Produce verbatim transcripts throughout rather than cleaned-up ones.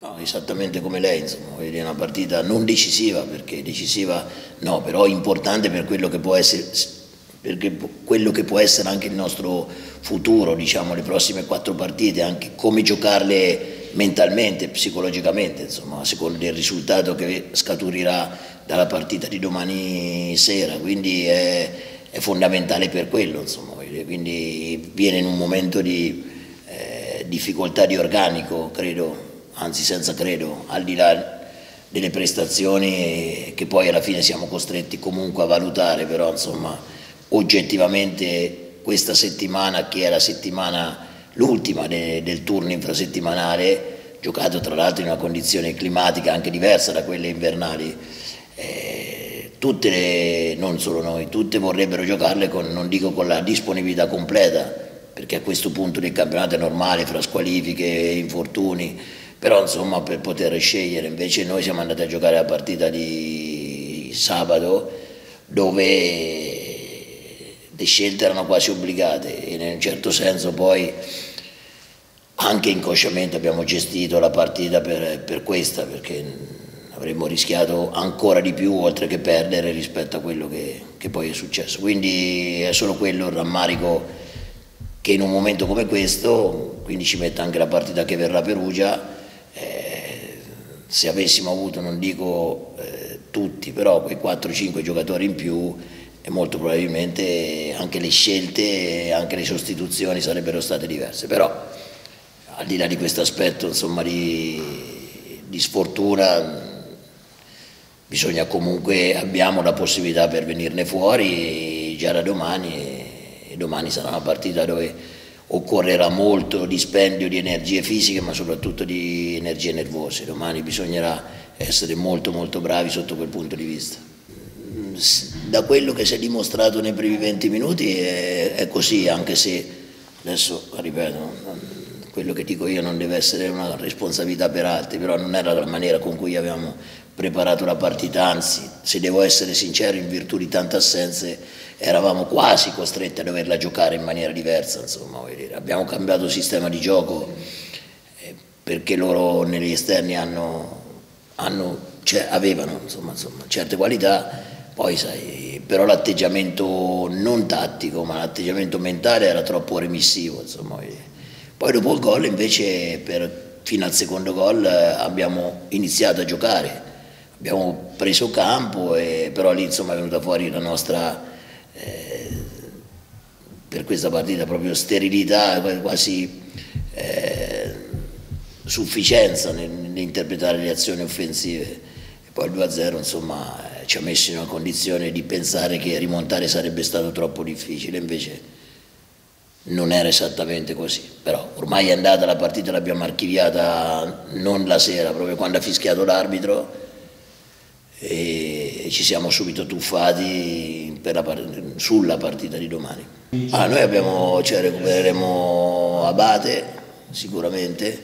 No, esattamente come lei, insomma, è una partita non decisiva, perché decisiva no, però importante per quello che può essere, perché quello che può essere anche il nostro futuro, diciamo, le prossime quattro partite, anche come giocarle mentalmente, psicologicamente, insomma, a seconda del risultato che scaturirà dalla partita di domani sera, quindi è, è fondamentale per quello, insomma, quindi viene in un momento di eh, difficoltà di organico, credo, anzi senza credo, al di là delle prestazioni che poi alla fine siamo costretti comunque a valutare, però insomma oggettivamente questa settimana, che è la settimana, l'ultima de, del turno infrasettimanale, giocato tra l'altro in una condizione climatica anche diversa da quelle invernali, eh, tutte le, non solo noi, tutte vorrebbero giocarle con, non dico con la disponibilità completa, perché a questo punto del campionato è normale, fra squalifiche e infortuni, però insomma per poter scegliere. Invece noi siamo andati a giocare la partita di sabato, dove le scelte erano quasi obbligate, e in un certo senso poi anche inconsciamente abbiamo gestito la partita per, per questa, perché avremmo rischiato ancora di più oltre che perdere rispetto a quello che, che poi è successo. Quindi è solo quello il rammarico, che in un momento come questo, quindi ci mette anche la partita che verrà a Perugia, eh, se avessimo avuto, non dico eh, tutti, però quei quattro cinque giocatori in più, e molto probabilmente anche le scelte, anche le sostituzioni sarebbero state diverse. Però al di là di questo aspetto, insomma, di, di sfortuna, bisogna comunque, abbiamo la possibilità per venirne fuori già da domani, e domani sarà una partita dove occorrerà molto dispendio di energie fisiche, ma soprattutto di energie nervose. Domani bisognerà essere molto molto bravi sotto quel punto di vista. Da quello che si è dimostrato nei primi venti minuti è, è così, anche se adesso, ripeto, quello che dico io non deve essere una responsabilità per altri, però non era la maniera con cui abbiamo preparato la partita, anzi, se devo essere sincero, in virtù di tante assenze eravamo quasi costretti a doverla giocare in maniera diversa, insomma, voglio dire. Abbiamo cambiato sistema di gioco eh, perché loro negli esterni hanno, hanno, cioè, avevano insomma, insomma, certe qualità, poi sai, però l'atteggiamento non tattico, ma l'atteggiamento mentale era troppo remissivo, insomma, voglio dire. Poi dopo il gol invece, per, fino al secondo gol, abbiamo iniziato a giocare, abbiamo preso campo, e, però lì insomma è venuta fuori la nostra, eh, per questa partita, proprio sterilità, quasi eh, sufficienza nell'interpretare le azioni offensive. E poi il due a zero insomma ci ha messo in una condizione di pensare che rimontare sarebbe stato troppo difficile, invece non era esattamente così. Però ormai è andata la partita, l'abbiamo archiviata non la sera, proprio quando ha fischiato l'arbitro, e ci siamo subito tuffati per la, sulla partita di domani. Ah, noi abbiamo, cioè, recupereremo Abate sicuramente,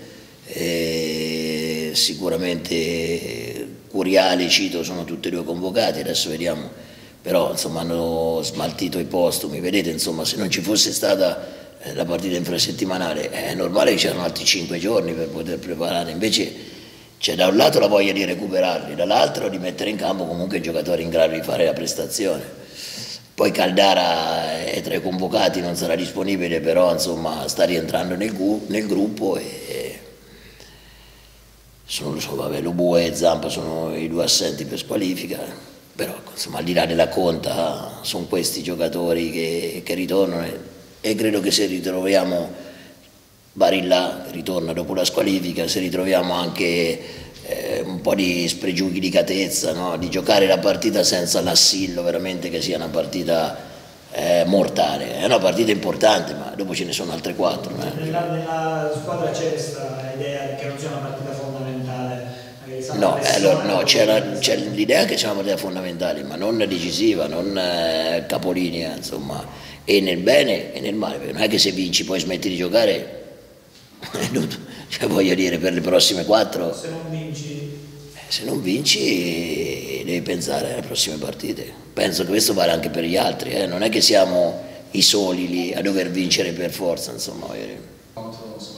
e sicuramente Curiali e Cito sono tutti e due convocati, adesso vediamo. Però insomma hanno smaltito i postumi, vedete, insomma, se non ci fosse stata eh, la partita infrasettimanale è normale che c'erano altri cinque giorni per poter preparare, invece c'è da un lato la voglia di recuperarli, dall'altro di mettere in campo comunque giocatori in grado di fare la prestazione. Poi Caldara è tra i convocati, non sarà disponibile, però insomma sta rientrando nel, nel gruppo, e sono, so, vabbè, Lobue e Zampa sono i due assenti per squalifica. Però insomma, al di là della conta, sono questi giocatori che, che ritornano, e, e credo che se ritroviamo Barilla, che ritorna dopo la squalifica, se ritroviamo anche eh, un po' di spregiudicatezza, no? Di giocare la partita senza l'assillo, veramente che sia una partita eh, mortale. È una partita importante, ma dopo ce ne sono altre quattro. Eh. Nella, nella squadra c'è questa idea che non sia una partita fondamentale? No, allora, no, c'è l'idea che sia una partita fondamentale, ma non decisiva, non eh, capolinea, insomma, e nel bene e nel male, perché non è che se vinci poi smetti di giocare, cioè, voglio dire, per le prossime quattro. Se non vinci? Se non vinci devi pensare alle prossime partite. Penso che questo vale anche per gli altri, eh? Non è che siamo i soli lì a dover vincere per forza, insomma.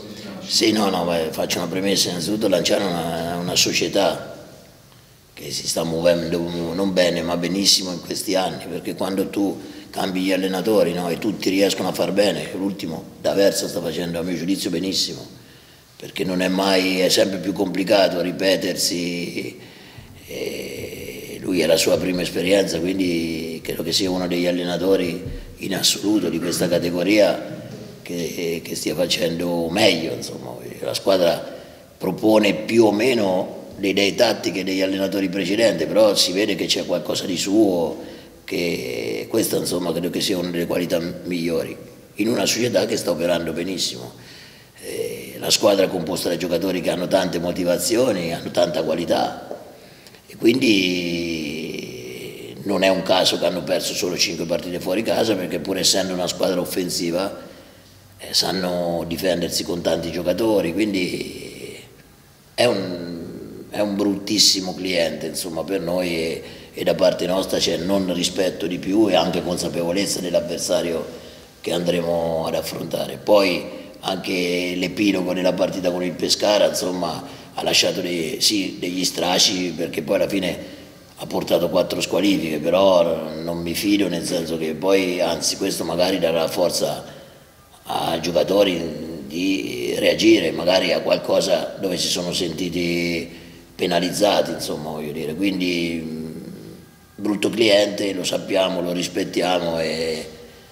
Sì, no, no, beh, faccio una premessa, innanzitutto Lanciano è una, una società che si sta muovendo non bene ma benissimo in questi anni, perché quando tu cambi gli allenatori, no, e tutti riescono a far bene, l'ultimo D'Aversa sta facendo a mio giudizio benissimo, perché non è mai, è sempre più complicato ripetersi, e lui è la sua prima esperienza, quindi credo che sia uno degli allenatori in assoluto di questa categoria che, che stia facendo meglio, insomma. La squadra propone più o meno le idee tattiche degli allenatori precedenti, però si vede che c'è qualcosa di suo, che questa insomma credo che sia una delle qualità migliori in una società che sta operando benissimo. Eh, la squadra è composta da giocatori che hanno tante motivazioni, hanno tanta qualità e quindi non è un caso che hanno perso solo cinque partite fuori casa, perché pur essendo una squadra offensiva eh, sanno difendersi con tanti giocatori, quindi è un è un bruttissimo cliente insomma per noi, e, e da parte nostra c'è non rispetto di più e anche consapevolezza dell'avversario che andremo ad affrontare. Poi anche l'epilogo della partita con il Pescara insomma ha lasciato dei, sì, degli strascichi, perché poi alla fine ha portato quattro squalifiche, però non mi fido, nel senso che poi anzi questo magari darà forza ai giocatori di reagire magari a qualcosa dove si sono sentiti penalizzati, insomma, voglio dire, quindi mh, brutto cliente, lo sappiamo, lo rispettiamo e,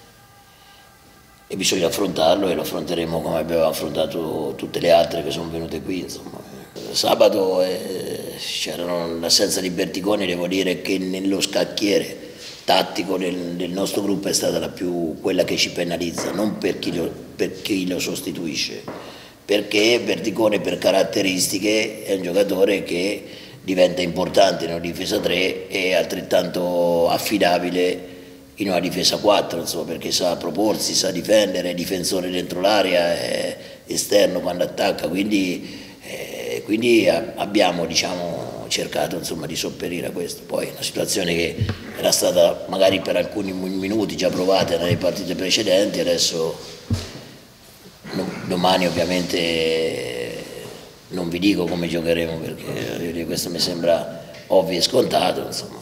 e bisogna affrontarlo, e lo affronteremo come abbiamo affrontato tutte le altre che sono venute qui, insomma. Sabato eh, c'erano l'assenza di Berticoni, devo dire che nello scacchiere tattico del, del nostro gruppo è stata la più, quella che ci penalizza, non per chi lo, per chi lo sostituisce, perché Berticone per caratteristiche è un giocatore che diventa importante in una difesa tre e altrettanto affidabile in una difesa quattro, insomma, perché sa proporsi, sa difendere, è difensore dentro l'area, è esterno quando attacca, quindi, eh, quindi abbiamo diciamo, cercato insomma, di sopperire a questo. Poi una situazione che era stata magari per alcuni minuti già provata nelle partite precedenti, adesso domani ovviamente non vi dico come giocheremo, perché questo mi sembra ovvio e scontato, insomma.